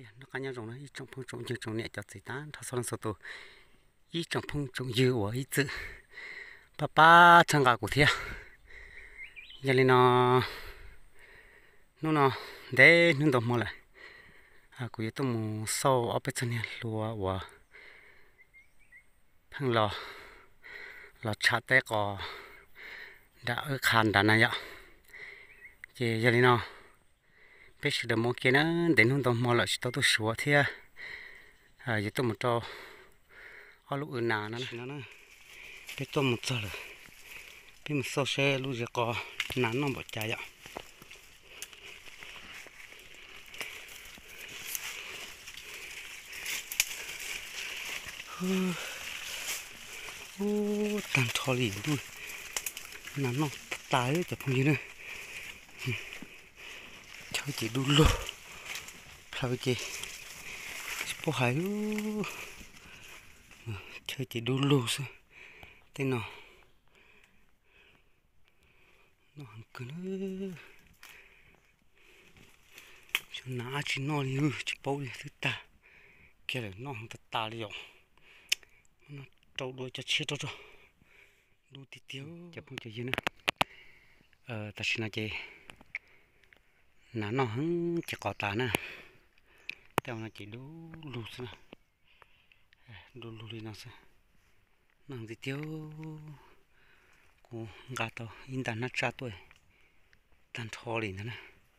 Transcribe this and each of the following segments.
nó cá nhau rồng nó ít trong phong trồng dưa trồng nhẹ cho xí tán thao sau số tổ ít trong phong trồng dưa của ít chữ papa chẳng cả của thia giờ lên nó để nó đồng mò lại của tôi muốn sau ở bên trên này lúa và thằng lò chả té có đã ở khăn đã này ạ chị giờ lên bây giờ được mua kia nó đến hôm đó mua lại tôi sửa thì giờ tôi một trò ở lúc nào nó bây tôi một giờ rồi bây một số xe lúc giờ có nắng nó bỏ chạy ạ tan thò liền luôn nắng nó tái chụp không gì nữa chơi chỉ đu lô chơi chỉ bỏ hải luôn chơi chỉ đu lô thôi tên nó cứ nữa cho nó chỉ nó đi chỉ bao đi thứ ta kia là nó không ta đi rồi nó trâu đuôi cho chết rồi đu tí tiêu chụp không chơi gì nữa ta xin nói chơi nó hứng chỉ có ta nè theo nó chỉ đu lù thôi đu lù đi nó sẽ nó tí tiêu của gà tàu in đàn nó cha tuổi tan thò liền nữa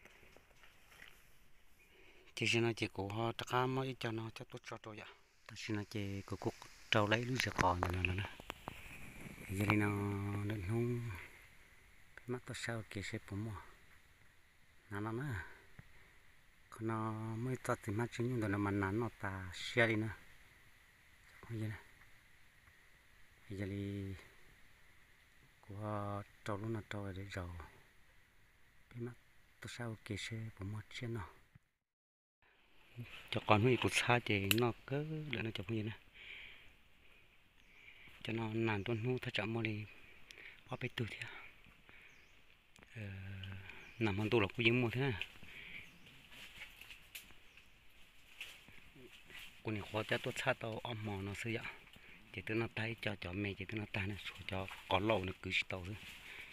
chỉ xin nói chỉ của họ tất cả mấy cho nó cho tốt cho tôi vậy ta xin nói chỉ của cuộc trâu lấy lúa giờ còn rồi nè giờ đi nó định không cái mắt tôi sao kia sẽ bấm mò nó còn nó mới to thì mắt chính nhưng rồi nó mà nó ta xia đi nữa không gì nè giờ đi của trâu luôn là trâu để rầu cái mắt tôi sao kia sẽ bấm mò trên nó cho con huy cột xa thì nó cứ để nó chụp như này cho nó nản tuần hu thật chậm mà đi ở bên từ thế nằm hơn tu là cũng dính một thế này con này khó cho tôi xa tao ôm mò nó sử dụng chỉ từ nó tay cho mẹ chỉ từ nó tay này cho có lẩu nó cứ tàu thôi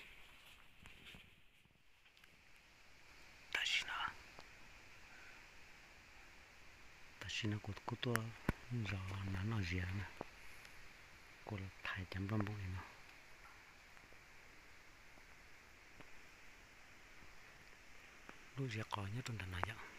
ta xin nó cột tôi giờ nó gì nè cô là thải chấm bông bông nó lúc giờ có nhớ trong đàn này vậy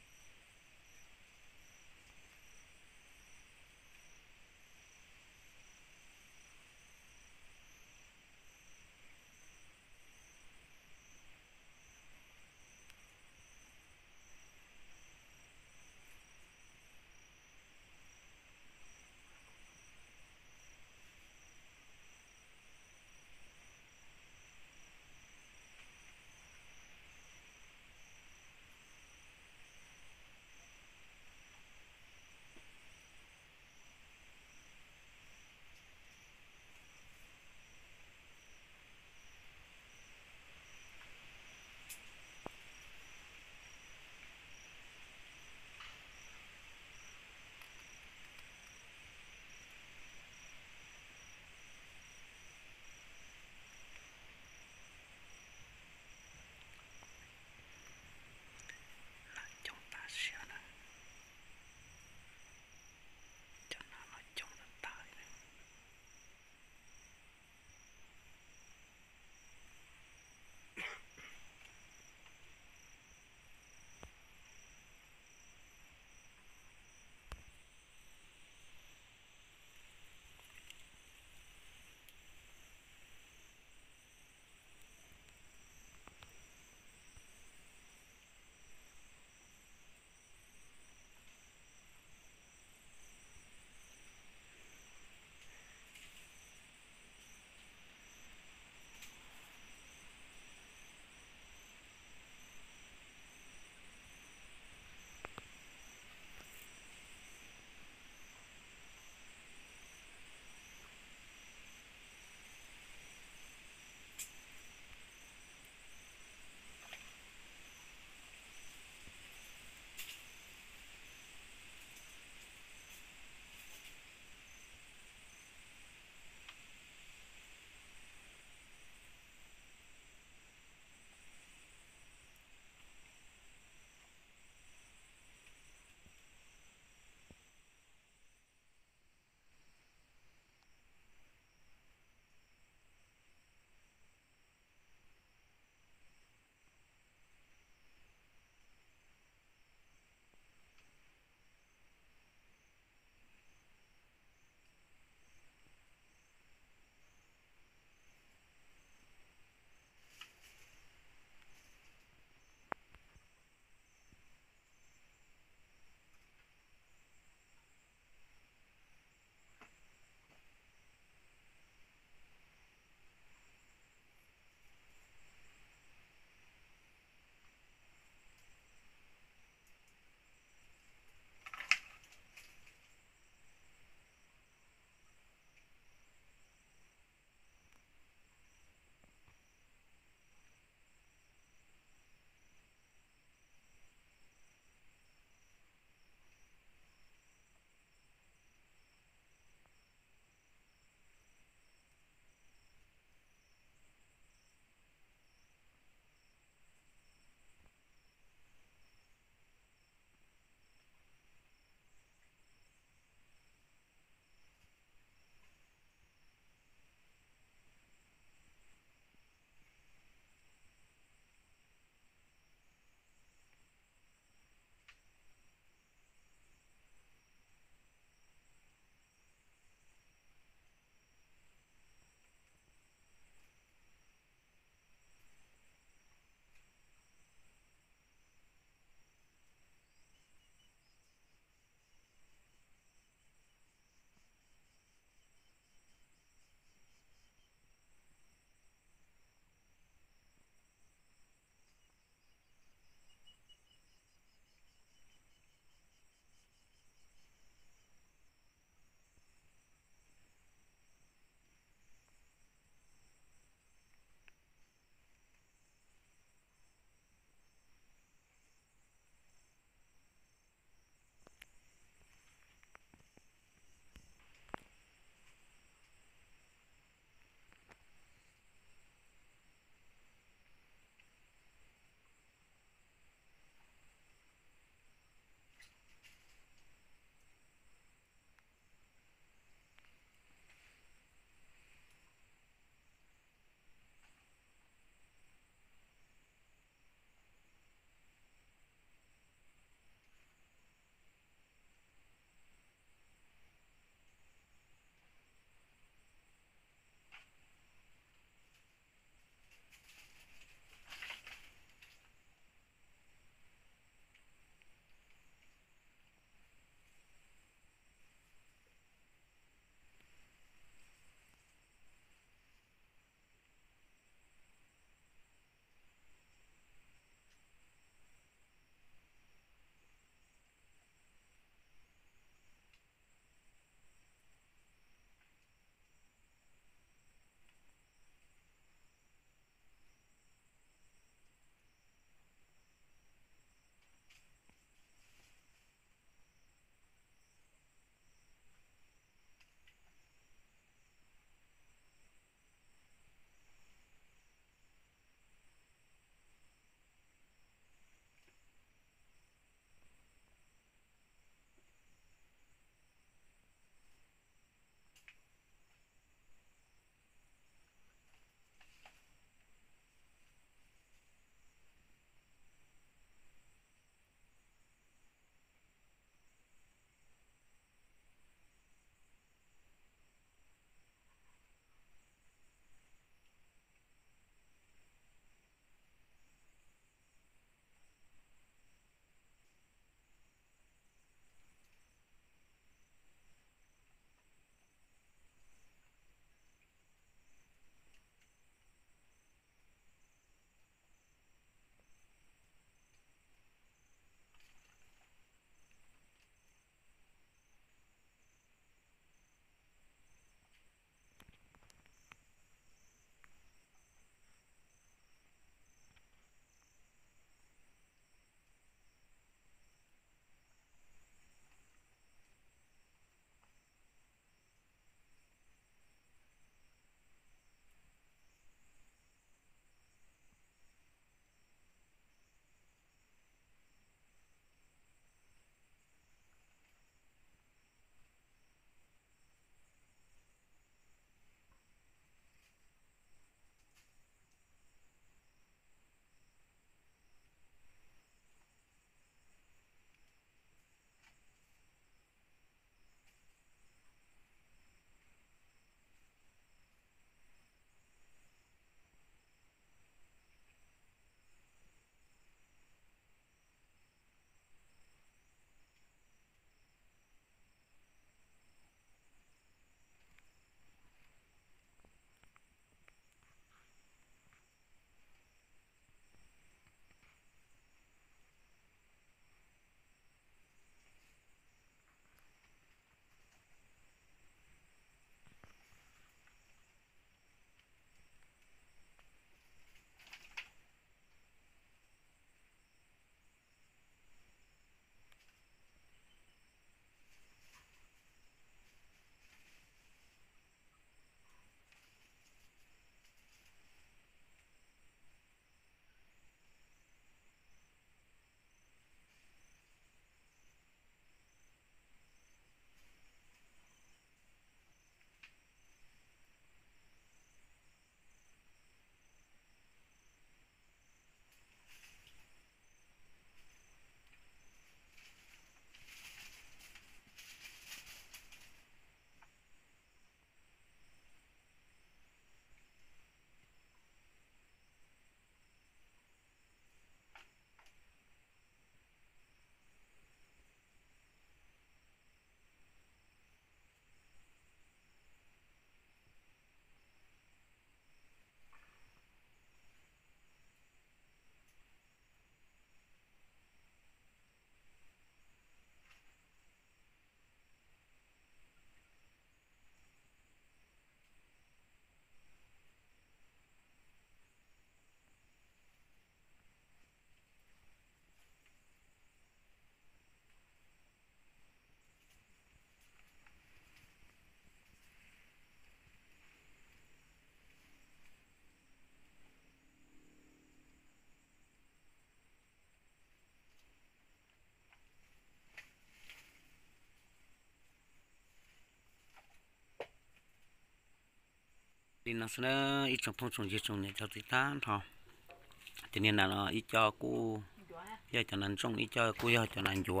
đi nó sẽ ít trồng phong trồng gì trồng này cho tí tán thôi cho nên là nó ít cho cô giờ cho nên trồng ít cho cô giờ cho nên chùa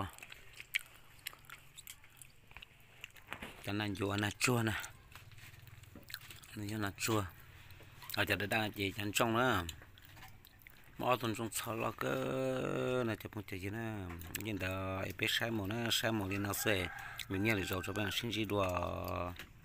cho nên chùa là chua nè như là chua ở chỗ đây chỉ chân trồng nữa mỗi tuần trồng sau đó cứ là chụp một chỉ nữa nhưng đó biết sai một nó sai một thì nó sẽ mình nghe được rồi cho bạn xin chỉ đùa